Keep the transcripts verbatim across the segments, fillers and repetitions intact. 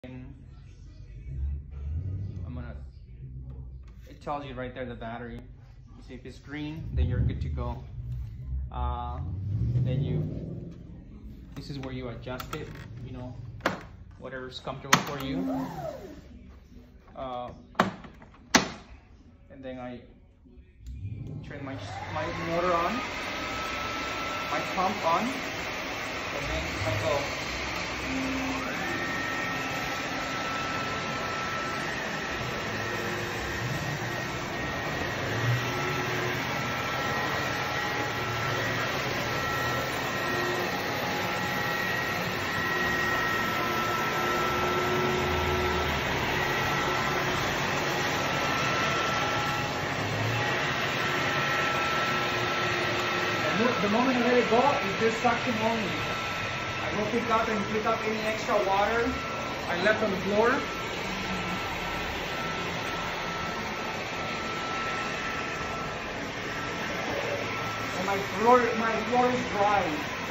I'm gonna, it tells you right there the battery. You see if it's green, then you're good to go. Uh, then you, this is where you adjust it, you know, whatever's comfortable for you. Uh, and then I turn my, my motor on, my pump on, and then I go. The moment I let it go, it's just suction only. I go pick up and pick up any extra water I left on the floor. And my floor, my floor is dry.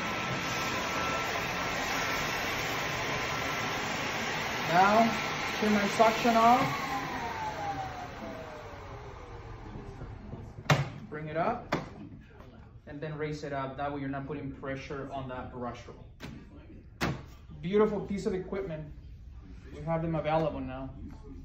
Now, turn my suction off. Bring it up. And then raise it up. That way you're not putting pressure on that brush roll. Beautiful piece of equipment. We have them available now.